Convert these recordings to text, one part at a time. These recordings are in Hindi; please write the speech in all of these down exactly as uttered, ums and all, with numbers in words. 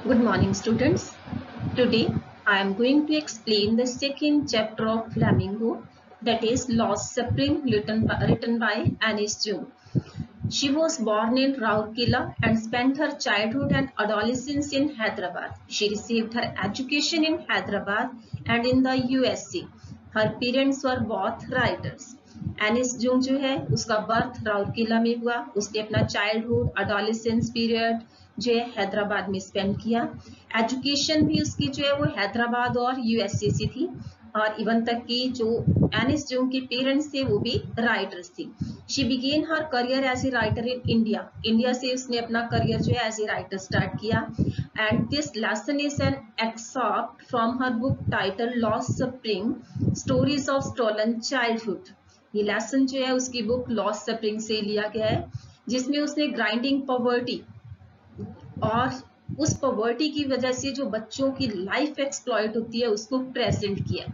Good morning, students. Today I am going to explain the second chapter of Flamingo, that is Lost Spring, written by, written by Anis Jung. She was born in Rourkela and spent her childhood and adolescence in Hyderabad. She received her education in Hyderabad and in the U S A. Her parents were both writers. Anees Jung जो है उसका बर्थ राउरकेला में हुआ. उसने अपना चाइल्डहुड एडोलेसेंस पीरियड जो है हैदराबाद में स्पेंड किया. एजुकेशन भी उसकी जो है वो हैदराबाद और यूएसए से थी और इवन तक की जो एनिस जुंग के पेरेंट्स थे वो भी राइटर्स थे. She began her career as a writer in India. India से उसने अपना करियर जो है एज ए राइटर स्टार्ट किया. And this lesson is an excerpt from her book title Lost Spring Stories of Stolen Childhood. ये लेसन जो है उसकी बुक लॉस्ट स्प्रिंग से लिया गया है, जिसमें उसने ग्राइंडिंग पॉवर्टी और उस पॉवर्टी की वजह से जो बच्चों की लाइफ एक्सप्लॉइट होती है उसको प्रेजेंट किया.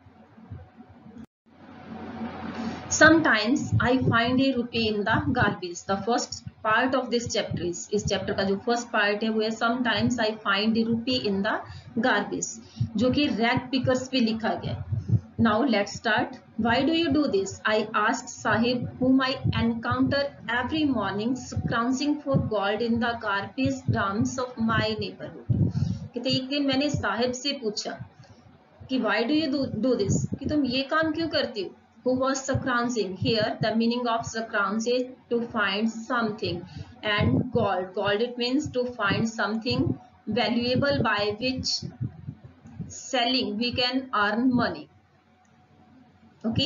Sometimes I find a rupee in the garbage. The first part of this chapter is इस चैप्टर का जो फर्स्ट पार्ट है वो है Sometimes I find a rupee in the garbage, जो कि रैग पिकर्स पे लिखा गया है. Now let's start. Why do you do this? I asked Sahib, whom I encounter every morning scrounging for gold in the garbage dumps of my neighborhood. कहते एक दिन मैंने साहिब से पूछा कि why do you do, do this? कि तुम ये काम क्यों करती हो? Who was scrounging? Here the meaning of scrounge is to find something, and gold. Gold it means to find something valuable by which selling we can earn money. Okay.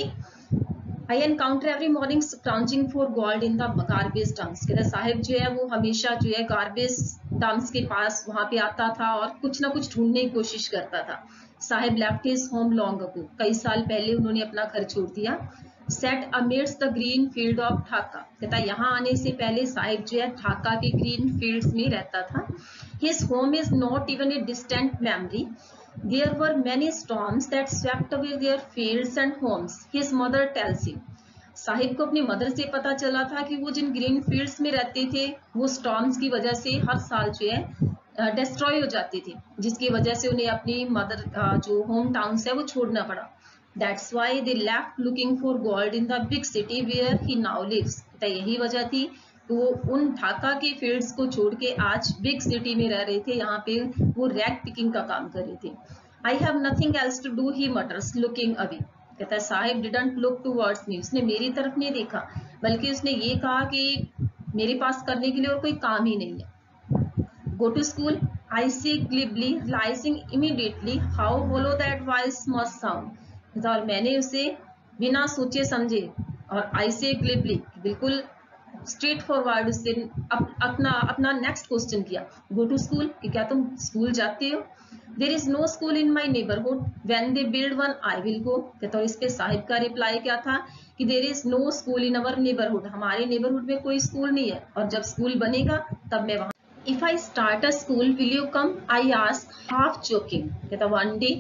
I encounter every morning scrounging for gold in the garbage dumps. कहता साहिब जो है वो हमेशा जो है गार्बेज डम्प्स के पास वहां पे आता था और कुछ ना कुछ ढूंढने की कोशिश करता था. Saheb left his home long ago. कई साल पहले उन्होंने अपना घर छोड़ दिया. Set amidst the green field of Dhaka. कहता यहाँ आने से पहले साहिब जो है ढाका के ग्रीन फील्ड्स में रहता था. His home is not even a distant memory. There were many storms that swept away their fields and homes. His mother tells him. Saheb को अपनी मदर से पता चला था कि वो जिन ग्रीन फील्ड्स में रहते थे वो स्टॉर्म्स की वजह से हर साल जो है डिस्ट्रॉय हो जाते थे, जिसकी वजह से उन्हें अपनी मदर जो होम टाउन है वो छोड़ना पड़ा. That's why they left looking for gold in the big city where he now lives. तो यही वजह थी वो उन ढाका के फील्ड्स को छोड़ के आज बिग सिटी में रह रहे थे. यहाँ पे वो रैग पिकिंग का काम कर रहे थे. I have nothing else to do, he mutters, looking away. कहता है Sahib didn't look towards me. उसने मेरी तरफ नहीं देखा, बल्कि उसने ये कहा कि मेरे पास करने के लिए और कोई काम ही नहीं है. Go to school, I say glibly, realizing immediately how hollow that voice must sound. और मैंने उसे बिना सोचे समझे और I say glibly बिल्कुल स्ट्रेट फॉरवर्ड उससे अप, अपना अपना नेक्स्ट क्वेश्चन किया. गो टू स्कूल, कि क्या तुम स्कूल जाते हो? There is no school in my neighbourhood. When they build one I will go. कहता इस पे साहिब का रिप्लाई क्या था कि there is no school in our neighbourhood. हमारे नेबरहुड में कोई स्कूल नहीं है और जब स्कूल बनेगा तब मैं वहां. If I start a school will you come? I ask half joking. कहता one day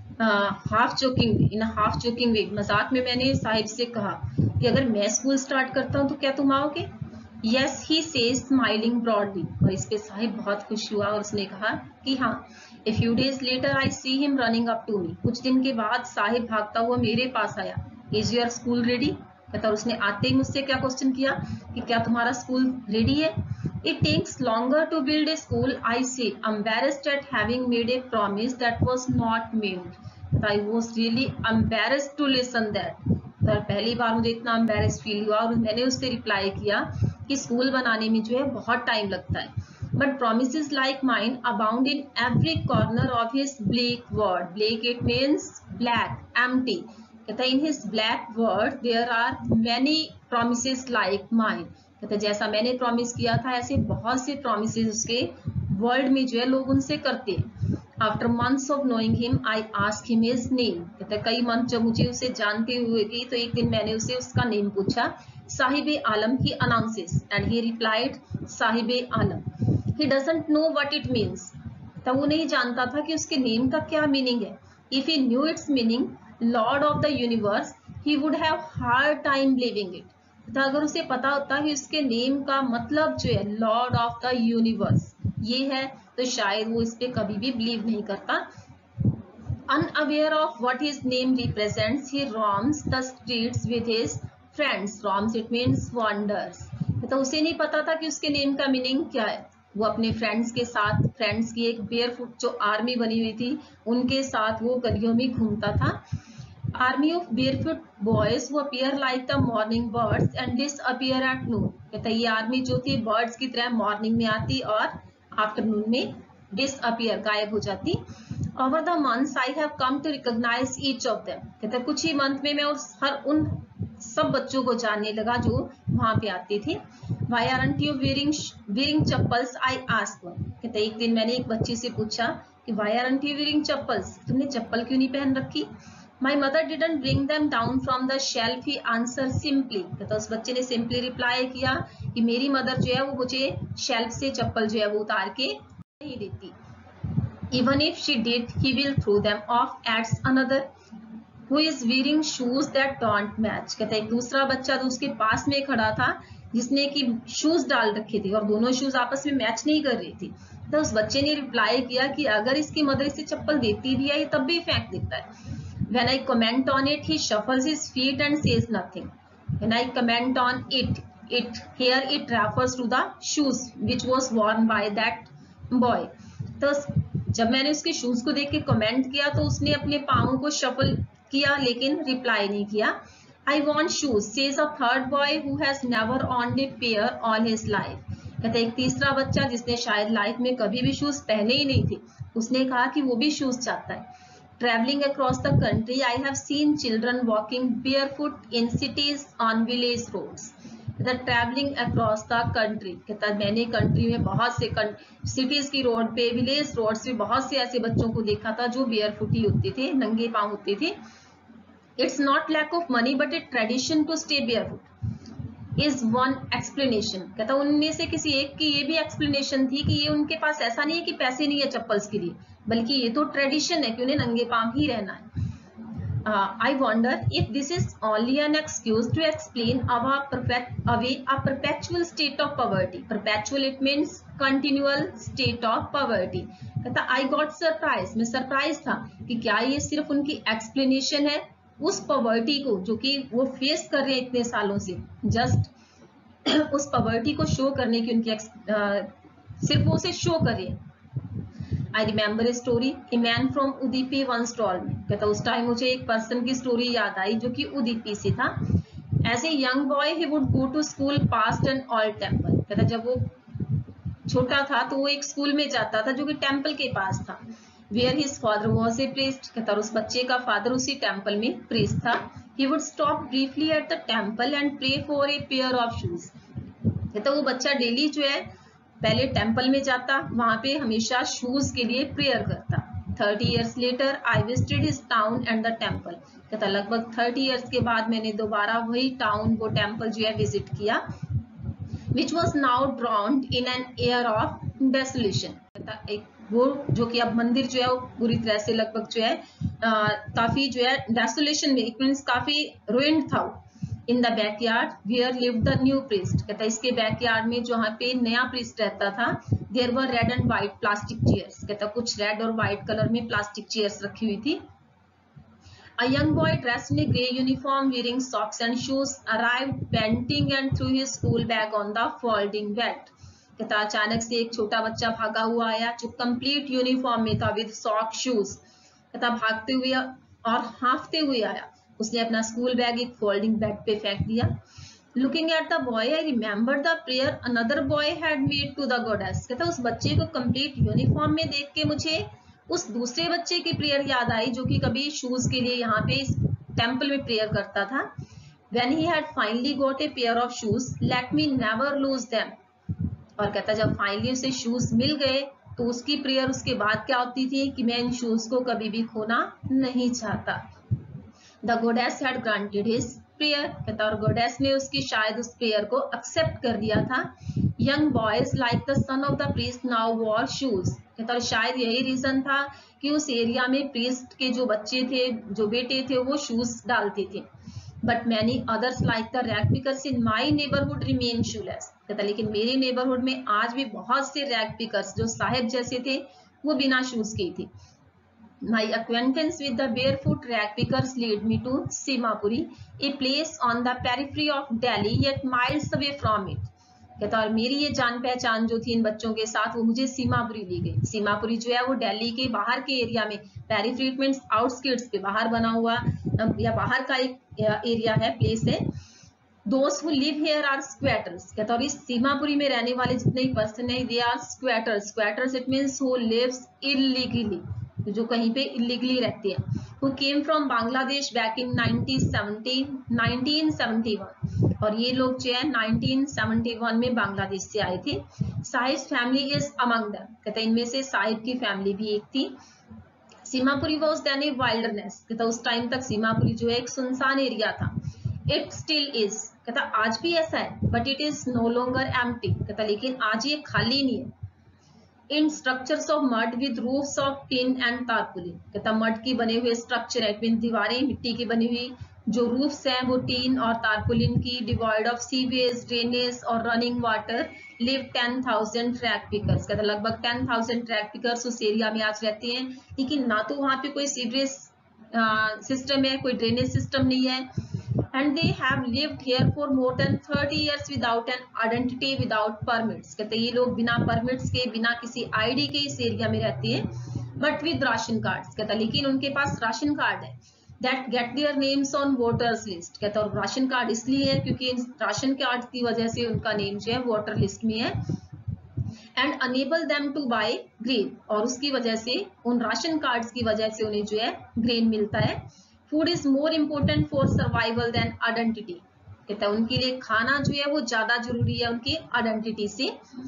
half joking in half joking way, मजाक में मैंने साहिब से कहा कि अगर मैं स्कूल स्टार्ट करता हूँ तो क्या तुम आओगे? Yes he says smiling broadly. और इस पे साहिब बहुत खुश हुआ और उसने कहा कि हाँ. A few days later I see him running up to me. कुछ दिन के बाद साहिब भागता हुआ मेरे पास आया. Is your school ready? कहता उसने आते ही मुझसे क्या क्वेश्चन किया कि क्या तुम्हारा स्कूल रेडी है? It takes longer to build a school, I say, embarrassed at having made a promise that was not made. I was really embarrassed to listen that. तो पहली बार मुझे इतना एम्बैरेस्ड फील हुआ और मैंने उससे रिप्लाई किया कि स्कूल बनाने में जो है बहुत टाइम लगता है. But promises like mine abound in every corner of his bleak world. Bleak it means black, empty. कहता है in his black world there are many promises like mine. कहता है जैसा मैंने प्रॉमिस किया था ऐसे बहुत से promises उसके वर्ल्ड में जो है लोग उनसे करते हैं. After months of knowing him, I asked him his name. कहता है कई मंथ जब मुझे उसे जानते हुए गई तो एक दिन मैंने उसे उसका नेम पूछा. साहिबे आलम, he announces, and he replied साहिबे Alam. He doesn't know what it means. तब वो नहीं जानता था कि उसके नेम का क्या मीनिंग है. If he knew its meaning, Lord of the universe, he would have hard time believing it. तो अगर उसे पता होता कि उसके नेम का मतलब जो है लॉर्ड ऑफ द यूनिवर्स ये है तो शायद वो इस पे कभी भी बिलीव नहीं करता। Unaware of what his name represents, he roams the streets with his friends. Roams it means wanders. तो उसे नहीं पता था कि उसके नेम का मीनिंग क्या है। वो अपने फ्रेंड्स के साथ, फ्रेंड्स की एक बेयरफुट जो आर्मी बनी हुई थी उनके साथ वो गलियों में घूमता था। Army of barefoot boys who appear like the morning birds and disappear at noon. कहता ये आर्मी जो थी बर्ड्स की तरह मॉर्निंग में आती और आफ्टरनून में डिसअपियर गायब हो जाती। Over the months I have come to recognize each of them. कहता कुछ ही मंथ में मैं उस हर उन सब बच्चों को जानने लगा जो वहां पे आते थे। Why aren't you wearing wearing chappals? I asked one. कहता एक दिन मैंने एक बच्ची से पूछा कि Why aren't you wearing chappals? तुमने चप्पल क्यों नहीं पहन रखी? My mother didn't bring them down from the shelf. He answered simply. कहता उस बच्चे ने सिंपली रिप्लाई किया कि मेरी मदर जो है वो मुझे शेल्फ से चप्पल जो है वो उतार के नहीं देती। Even if she did, he will throw them off, adds another who is wearing shoes that don't match. कहता एक दूसरा बच्चा तो उसके पास में खड़ा था जिसने कि शूज डाल रखे थे और दोनों शूज आपस में मैच नहीं कर रही थी। तो उस बच्चे ने रिप्लाई किया कि अगर इसकी मदर इसे चप्पल देती भी है ये तब भी फेंक देता है। When I comment on it, he shuffles his feet and says nothing. When I comment on it, it here it refers to the shoes which was worn by that boy. तो जब मैंने उसके शूज को देख के कमेंट किया तो उसने अपने पाँव को शफल किया लेकिन रिप्लाई नहीं किया। I want shoes, says a third boy who has never owned a pair all his life. कहते एक तीसरा बच्चा जिसने शायद लाइफ में कभी भी शूज पहने ही नहीं थे उसने कहा कि वो भी शूज चाहता है। Traveling across the country, I have seen children walking barefoot in cities on village roads. The traveling across the country कहता मैंने कंट्री में बहुत से सिटीज की रोड पे, विलेज रोड पे बहुत से ऐसे बच्चों को देखा था जो बेयरफुट ही होते थे, नंगे पांव होते थे। It's not lack of money but a tradition to stay barefoot is one explanation. कहता उनमें से किसी एक की ये भी एक्सप्लेनेशन थी कि ये उनके पास ऐसा नहीं है कि पैसे नहीं है चप्पल्स के लिए, बल्कि ये तो ट्रेडिशन है कि उन्हें नंगे पांव ही रहना है। Uh, I wonder if this is only an excuse to explain our perfect away a perpetual state of poverty. Perpetual it means continual state of poverty. कहता I got surprised, मैं सरप्राइज था कि क्या ये सिर्फ उनकी एक्सप्लेनेशन है उस पॉवर्टी को जो कि वो फेस कर रहे हैं इतने सालों से, जस्ट उस पॉवर्टी को शो करने की उनकी uh, सिर्फ वो उसे शो कर रहे हैं। I remember a story. A man from Udupi once told me. कहता उस टाइम मुझे एक पर्सन की स्टोरी याद आई जो कि उदीपी से था। As a young boy, he would go to school past an old temple. कहता जब वो छोटा था तो वो एक स्कूल में जाता था जो कि टेम्पल के पास था। Where his father was a priest. कहता उस बच्चे का फादर उसी टेम्पल में प्रीस्ट था। He would stop briefly at the temple and pray for a pair of shoes. कहता वो बच्चा डेली जो है पहले टेम्पल में जाता, वहां पे हमेशा शूज के लिए प्रेयर करता। Thirty years later I visited his town and the temple. कहता लगभग थर्टी ईयर्स के बाद मैंने दोबारा वही टाउन वो टेम्पल जो है विजिट किया। Which was now drowned in an air of desolation. कहता एक वो जो कि अब मंदिर जो है वो पूरी तरह से लगभग जो है आ, काफी जो है डेसोलेशन में, इट मीन्स काफी रुइंड था। In the backyard where lived the new priest. कहता इसके बैकयार्ड में जहाँ पे नया प्रीस्ट रहता था, there were red and white plastic chairs. कहता कुछ रेड और व्हाइट कलर में प्लास्टिक चेयर्स रखी हुई थी। A young boy dressed in grey uniform wearing socks and shoes arrived panting and threw his school bag on the folding bed. कहता अचानक से एक छोटा बच्चा भागा हुआ आया जो कंप्लीट यूनिफॉर्म में था विद सॉक शूज। कहता भागते हुए और हांफते हुए आया, उसने अपना स्कूल बैग एक फोल्डिंग बेड पे फेंक दिया। Looking at the boy I remember the prayer another boy had made to the goddess. कहता उस बच्चे को कंप्लीट यूनिफॉर्म में देख के मुझे उस दूसरे बच्चे की प्रेयर याद आई जो कि कभी शूज के लिए यहाँ पे इस टेम्पल में प्रेयर करता था। When he had finally got a pair of shoes, let me never lose them. और कहता जब फाइनली उसे शूज मिल गए तो उसकी प्रेयर उसके बाद क्या होती थी कि मैं इन शूज को कभी भी खोना नहीं चाहता। The goddess had granted his prayer. कहता और goddess ने उसकी शायद उस प्रेयर को एक्सेप्ट कर दिया था। Young boys like the son of the priest now wore shoes. कहता और शायद यही रीजन था कि उस एरिया में प्रीस्ट के जो बच्चे थे, जो बेटे थे, वो शूज डालते थे। But many others like the rag pickers in my neighbourhood remain shoeless. कहता लेकिन मेरे नेबरहुड में आज भी बहुत से रैग पिकर्स जो साहेब जैसे थे वो बिना शूज के थे। My acquaintance with the barefoot rag pickers lead me to Simapuri, a place on the periphery of Delhi, yet miles away from it. कहता और मेरी ये जान पहचान जो थी इन बच्चों के साथ वो मुझे सीमापुरी ली गई। सीमापुरी जो है वो दिल्ली के बाहर के एरिया में, पेरिफेरी मींस आउटस्कर्ट्स पे बाहर बना हुआ या बाहर का एक एरिया है, प्लेस है। Those who live here are squatters. कहता और इस सीमापुरी में रहने वाले जितने ही पर्सन है they are squatters. Squatters it means who lives illegally, जो कहीं पे इलीगली रहते हैं। Who came from Bangladesh back in nineteen seventy-one, और ये लोग जो है nineteen seventy-one में बांग्लादेश से आए थे। Saheb family is among them. कहता इनमें से साहिब की फैमिली भी एक थी। Seemapuri was then a wilderness. कहता उस टाइम तक सीमापुरी जो है एक सुनसान एरिया था। It still is. कहता आज भी ऐसा है, but it is no longer empty. कहता लेकिन आज ये खाली नहीं है। In structures of mud with roofs of tin and tarpaulin. कहता मड की बने हुए स्ट्रक्चर है, मीन दीवारें मिट्टी की बनी हुई, जो रूफ्स हैं वो टीन और तारपुलिन की, डिवॉइड ऑफ सीवेज, ड्रेनेज और running water. Live ten thousand track pickers. कहता लगभग टेन थाउजेंड ट्रैक पिकर्स उस एरिया में आज रहते हैं, लेकिन ना तो वहां पे कोई सीवरेज सिस्टम है, कोई ड्रेनेज सिस्टम नहीं है। And they have lived here for more than thirty years without an identity, without permits. कहते ये लोग बिना परमिट्स के, बिना किसी आईडी के इस एरिया में रहते हैं, बट विद राशन कार्ड्स। कहता लेकिन उनके पास राशन कार्ड है, that get their names on voters list। कहता और राशन कार्ड इसलिए है क्योंकि इन राशन कार्ड की वजह से उनका नेम जो है वोटर लिस्ट में है। And enable them to buy grain, और उसकी वजह से, उन राशन कार्ड्स की वजह से उन्हें जो है ग्रेन मिलता है। Food is more important for survival than identity. कहता है उनके लिए खाना जो है वो ज्यादा जरूरी है उनकी आइडेंटिटी से।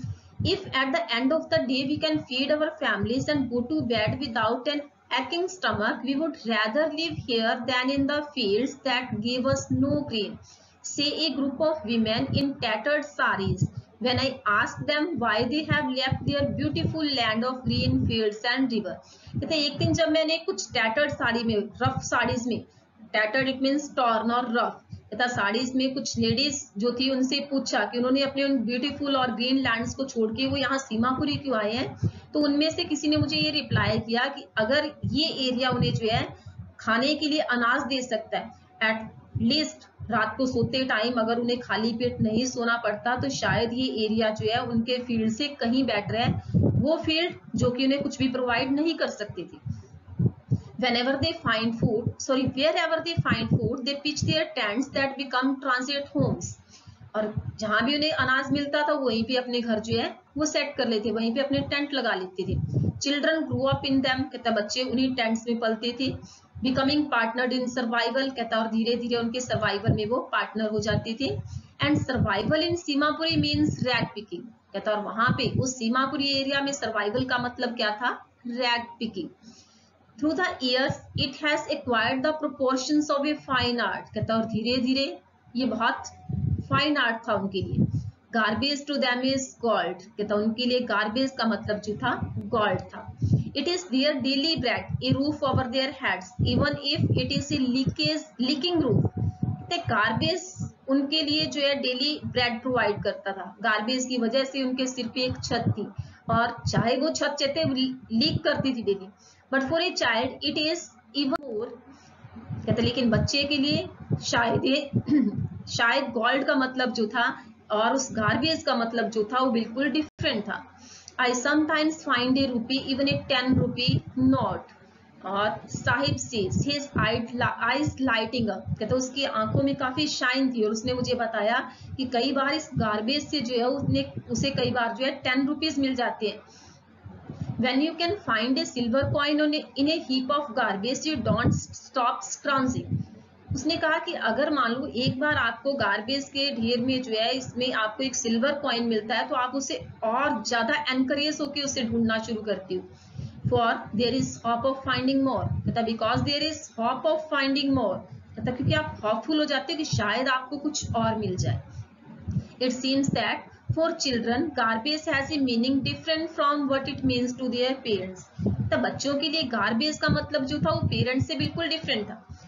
If at the end of the day we can feed our families and go to bed without an aching stomach, we would rather live here than in the fields that give us no grain, say a group of women in tattered saris when I asked them why they have left their beautiful land of green fields and river। कहते एक दिन जब मैंने कुछ टैटर्ड साड़ी में, रफ साड़ीज में, टैटर्ड इट मीन्स टॉर्न और रफ, कहता साड़ीज में कुछ लेडीज जो थी उनसे पूछा कि उन्होंने अपने उन ब्यूटीफुल और ग्रीन लैंड्स को छोड़ के वो यहाँ सीमापुरी क्यों आए हैं। तो उनमें से किसी ने मुझे ये रिप्लाई किया कि अगर ये एरिया उन्हें जो है खाने के लिए अनाज दे सकता है, एट लीस्ट रात को सोते टाइम अगर उन्हें खाली पेट नहीं सोना पड़ता, तो शायद ये एरिया जो है उनके फील्ड से कहीं बेटर है, वो फील्ड जो कि उन्हें कुछ भी प्रोवाइड नहीं कर सकती थी। Whenever they find food, sorry, wherever they find food, they pitch their tents that become transit homes। और जहां भी उन्हें अनाज मिलता था वहीं पे अपने घर जो है वो सेट कर लेते, वहीं पे अपने टेंट लगा लेते थे। Children grow up in them. कहता बच्चे उन्हीं टेंट्स में पलते थे। Becoming partnered in survival. कहता और धीरे धीरे उनके सर्वाइवल में वो पार्टनर हो जाते थे। And survival in Seemapuri means rag picking. कहता और वहां पे उस सीमापुरी एरिया में सर्वाइवल का मतलब क्या था? Rag picking. Through the years, it has acquired the proportions of a fine art। कहता और धीरे धीरे ये बहुत फाइन आर्ट था उनके लिए। Garbage to them is gold। कहता उनके लिए गार्बेज का मतलब जो था गोल्ड था। It is their daily bread, a roof over their heads, even if it is a leakage, leaking roof। कहते गार्बेज उनके लिए जो है डेली ब्रेड प्रोवाइड करता था। गार्बेज की वजह से उनके सिर पे एक छत थी, और चाहे वो छत चलते लीक करती थी daily, but for a child it is even more. कहते लेकिन बच्चे के लिए शायद ये शायद गोल्ड का मतलब जो था और उस गार्बेज का मतलब जो था वो बिल्कुल डिफरेंट था। I sometimes find a rupee even a ten rupee note. और Saheb sees his eyes lighting up. कहते उसकी आंखों में काफी शाइन थी, और उसने मुझे बताया कि कई बार इस गार्बेज से जो है उसने उसे कई बार जो है टेन रुपीज मिल जाते हैं। When you can find a silver coin on a, in a heap of garbage, you don't stop scrounging। उसने कहा कि अगर मान लो एक बार आपको गार्बेज के ढेर में जो है इसमें आपको एक सिल्वर कॉइन मिलता है, तो आप उसे और ज्यादा एनकरेज होकर उसे ढूंढना शुरू करती हो। For there is hope of finding more। कहता because there is hope of finding more। कहता क्योंकि आप होपफुल हो जाते हो कि शायद आपको कुछ और मिल जाए। It seems that for children, garbage has a meaning different from what it means to their parents। तब बच्चों के लिए गार्बेज का मतलब जो था वो पेरेंट्स से बिल्कुल डिफरेंट था।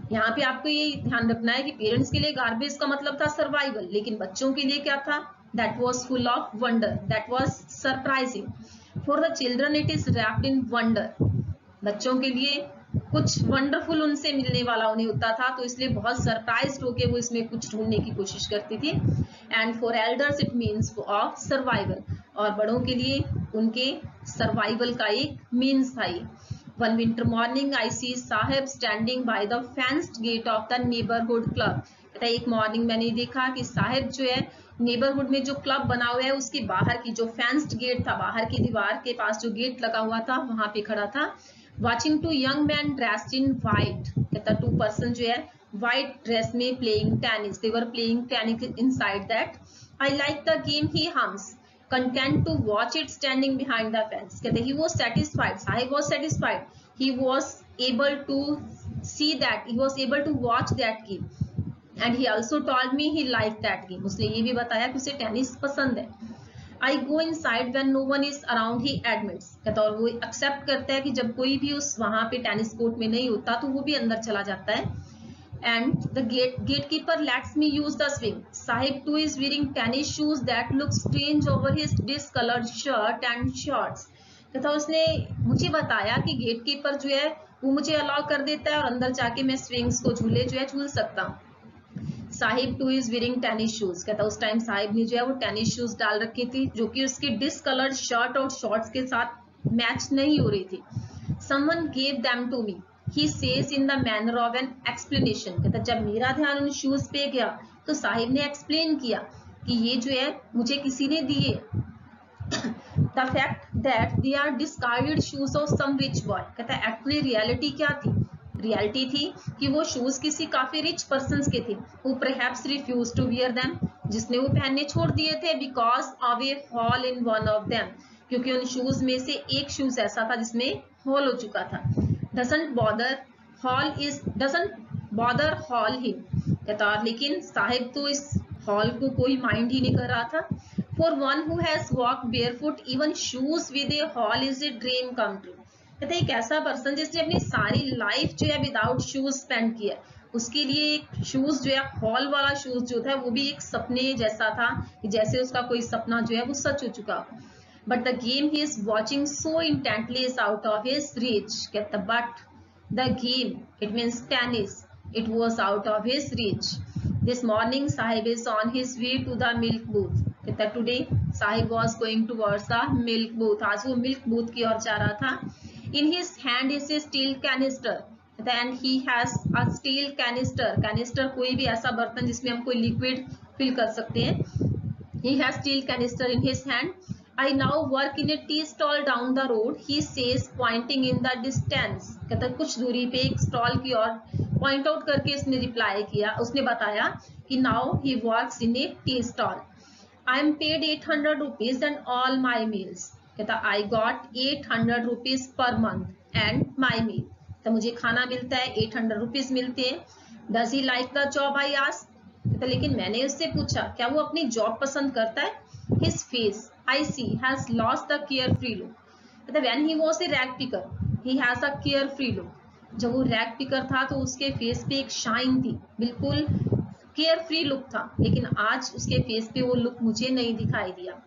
यहाँ पे आपको ये ध्यान रखना है कि पेरेंट्स के लिए गार्बेज का मतलब था सर्वाइवल, लेकिन बच्चों के लिए क्या था? That was full of wonder, that was surprising. For the children it is wrapped in wonder. बच्चों के लिए कुछ वंडरफुल उनसे मिलने वाला उन्हें होता था, तो इसलिए बहुत सरप्राइज्ड होके वो इसमें कुछ ढूंढने की कोशिश करती थी। And for elders it means of survival, और बड़ों के लिए उनके सर्वाइवल का एक मीन्स था। One winter morning I see Saheb standing by the fenced gate of the neighbourhood club. कहता है एक मॉर्निंग मैंने देखा कि साहिब जो है नेबरहुड में जो क्लब बना हुआ है उसके बाहर की जो फेंस्ड गेट था, बाहर की दीवार के पास जो गेट लगा हुआ था वहां पे खड़ा था। Watching two young man dressed in white. कहता टू पर्सन जो है व्हाइट ड्रेस में playing tennis, they were playing tennis inside that. I like the game he hums, content to watch it standing behind the fence। कहते he was satisfied, Sahib was satisfied, he was able to see that, he was able to watch that game, and he also told me he liked that game। उसने ये भी बताया कि उसे टेनिस पसंद है। I go inside when no one is around, he admits। कहता और वो एक्सेप्ट करता है कि जब कोई भी उस वहां पे टेनिस कोर्ट में नहीं होता तो वो भी अंदर चला जाता है। And the gate gatekeeper lets me use the swing। Sahib too is wearing tennis shoes that look strange over his discolored shirt and shorts। तथा उसने मुझे बताया कि गेटकीपर जो है वो मुझे अलाउ कर देता है और अंदर जाके मैं स्विंग्स को झूले जो है झूल सकता हूँ। Saheb too is wearing tennis shoes। कहता उस टाइम साहिब ने जो है वो टेनिस शूज डाल रखी थी जो कि उसकी डिसकलर्ड शर्ट और शॉर्ट्स के साथ मैच नहीं हो रही थी। Someone gave them to me, he says in the manner of an explanation। कहता जब मेरा ध्यान उन शूज पे गया तो साहिब ने एक्सप्लेन किया कि ये जो है मुझे किसी ने दिए। The fact that they are discarded shoes of some rich boy। कहता एक्चुअली रियलिटी क्या थी? रियलिटी थी कि वो शूज किसी काफी रिच पर्सन के थे, who perhaps refused to wear them, जिसने वो पहनने छोड़ दिए थे, because of a hole in one of them, क्योंकि उन शूज में से एक शूज ऐसा था जिसमें होल हो चुका था। doesn't bother hall is doesn't bother hall him। कहता लेकिन साहिब तो इस हॉल को कोई माइंड ही नहीं कर रहा था। for one who has walked barefoot even shoes with a hole is a dream come true। कहते एक ऐसा पर्सन जिसने अपनी सारी लाइफ जो है विदाउट शूज स्पेंड किया, उसके लिए एक शूज जो है हॉल वाला शूज जो था वो भी एक सपने जैसा था, जैसे उसका कोई सपना जो है वो सच हो चुका। But the game he is watching so intently is out of his reach। कहता but the game, it means tennis, it was out of his reach। This morning Sahib is on his way to the milk booth। कहता today Sahib was going towards the milk booth। आज वो milk booth की ओर जा रहा था। In his hand is a steel canister। Then he has a steel canister। canister कोई भी ऐसा बर्तन जिसमें हम कोई liquid fill कर सकते हैं। He has steel canister in his hand। I now work in a tea stall down the road, he says pointing in the distance। कहता कुछ दूरी पे एक स्टॉल की ओर पॉइंट आउट करके उसने रिप्लाई किया, उसने बताया कि now he works in a tea stall। I am paid eight hundred rupees and all my meals। कहता I got eight hundred rupees per month and my meal। तो मुझे खाना मिलता है, eight hundred rupees मिलते हैं। Does he like the job I asked। कहता लेकिन मैंने उससे पूछा क्या वो अपनी जॉब पसंद करता है। His face I see has lost the carefree look। कहता when he was a rag picker he has a carefree look। जब वो रैग पिकर था तो उसके फेस पे एक शाइन थी, बिल्कुल केयरफ्री लुक था, लेकिन आज उसके फेस पे वो लुक मुझे नहीं दिखाई दिया।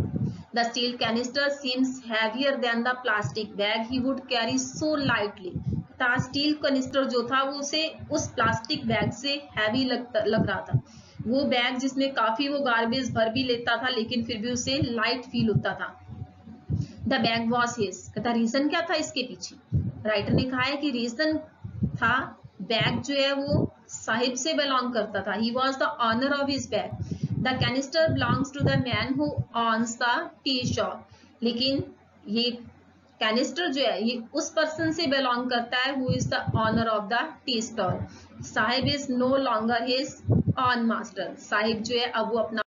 The steel canister seems heavier than the plastic bag he would carry so lightly। Steel canister जो था वो उसे उस प्लास्टिक बैग से हैवी लग, लग रहा था। वो बैग जिसमें काफी वो गार्बेज भर भी लेता था लेकिन फिर भी उसे लाइट फील होता था। The bag was his. कहता रीजन क्या था इसके पीछे? राइटर ने कहा है कि रीजन था बैग जो है वो साहिब से बिलोंग करता था। He was the owner of his bag. The canister belongs to the man who owns the tea shop. लेकिन ये कैनिस्टर जो है ये उस पर्सन से बिलोंग करता है who is the owner of the tea stall. Saheb is no longer his own master. Saheb जो है अब वो अपना